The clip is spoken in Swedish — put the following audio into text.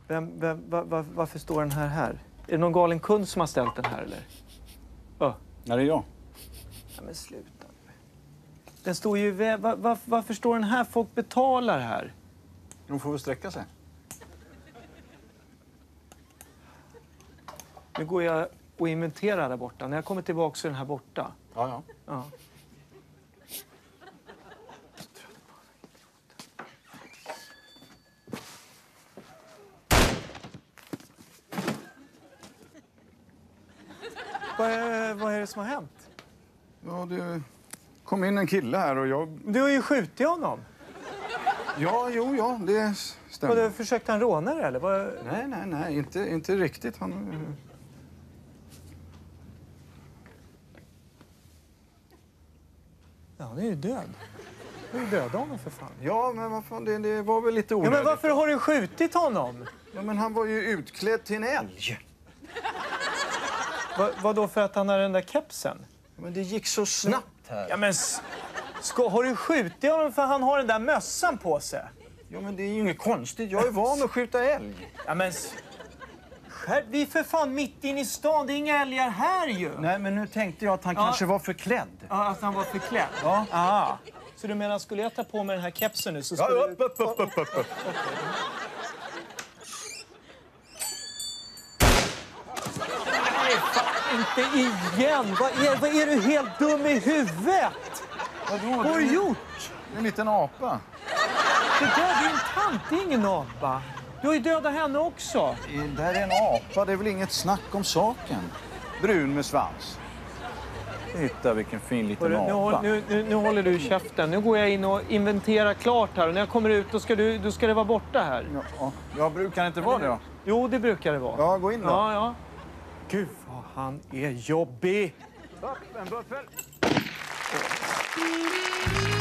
Varför står den här? Är det någon galen kund som har ställt den här, eller? Ja, det är jag. Ja, men sluta. Den står ju... Varför står den här? Folk betalar här. De får väl sträcka sig. Nu går jag och inventerar där borta. När jag kommer tillbaka så är den här borta. Ja. Ja. Vad är det som har hänt? Ja, det kom in en kille här och jag... Du har ju skjutit honom. Ja, det stämmer. Och du försökte han råna dig, eller? Nej, inte riktigt. Han... Ja, han är ju död. Du är död honom för fan. Ja, men vad fan, det var väl lite onödigt. Ja, men varför har du skjutit honom? Ja, men han var ju utklädd till en älg. Vad då för att han har den där kepsen? Men det gick så snabbt här. Ja, men har du skjutit honom för han har den där mössan på sig? Ja, men det är ju inget konstigt. Jag är van att skjuta älg. Ja, men... Vi är för fan mitt in i stan. Det är inga älgar här ju. Nej, men nu tänkte jag att han kanske var förklädd. Ja, att han var förklädd. Ja. Aha. Så du menar, skulle jag ta på mig den här kepsen nu så skulle upp. Nej, fan, inte igen. Vad är du helt dum i huvudet? Vad har du gjort? En liten apa. Det där är en tant, det är ingen apa. Du har ju dödat henne också. Det där är en apa, det är väl inget snack om saken. Brun med svans. Titta vilken fin liten apa. Nu håller du käften. Nu går jag in och inventerar klart här. Och när jag kommer ut då ska det vara borta här. Ja, jag brukar inte vara det då. Jo, det brukar det vara. Ja, gå in då. Ja. Gud vad han är jobbig. Upp, en buffel.